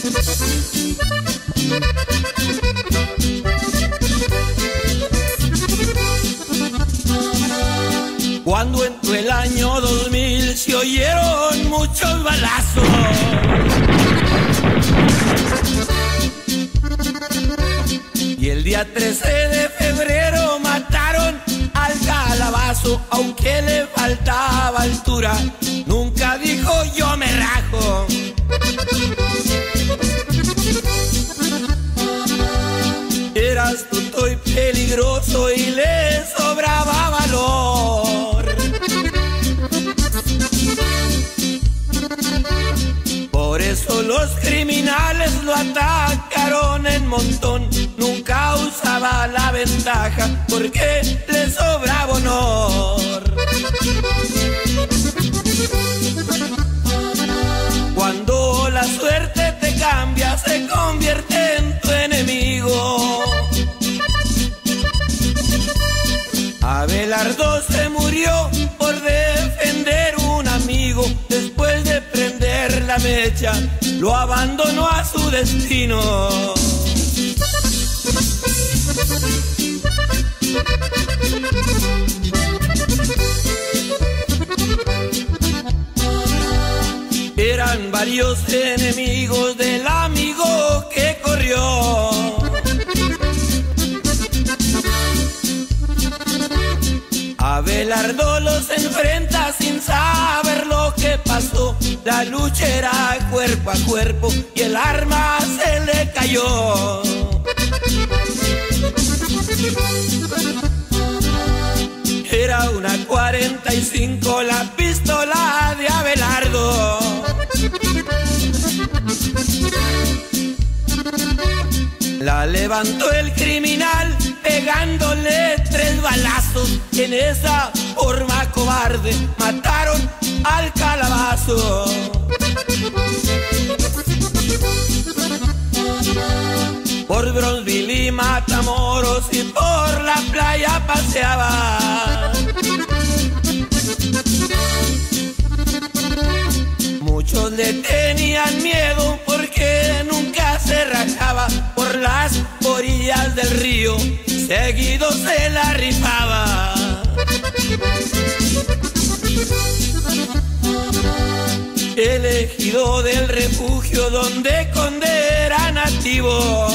Cuando entró el año 2000 se oyeron muchos balazos. Y el día 13 de febrero mataron al Calabazo, aunque le faltaba altura, nunca dijo yo me rajo. Era astuto y peligroso y le sobraba valor. Por eso los criminales lo atacaron en montón. Nunca usaba la ventaja porque le sobraba honor. Cuando la suerte te cambia, se convierte en tu enemigo. Abelardo se murió por defender un amigo. Después de prender la mecha, lo abandonó a su destino. Eran varios enemigos del amigo que corrió. Abelardo los enfrenta sin saber lo que pasó. La lucha era cuerpo a cuerpo y el arma se le cayó. Era una 45 la pistola de Abelardo. La levantó el criminal pegándole 3 balazos. En esa forma cobarde mataron al Calabazo. Por Bronzeville y Matamoros y por la playa paseaba. Muchos le tenían miedo porque nunca se rajaba. Por las orillas del río seguido se la rifaba. Elegido del refugio donde Conde era nativo.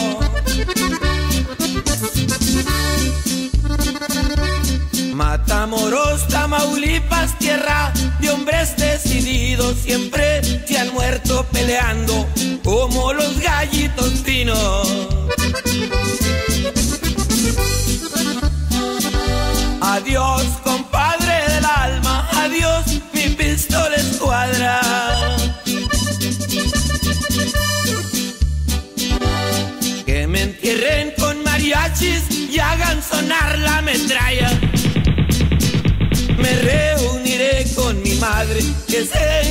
Matamoros, Tamaulipas, tierra de hombres decididos. Siempre se han muerto peleando como los gallitos pinos. Adiós, compadre del alma, adiós, mi pistola escuadra. Que me entierren con mariachis y hagan sonar la metralla. Me reuniré con mi madre, que se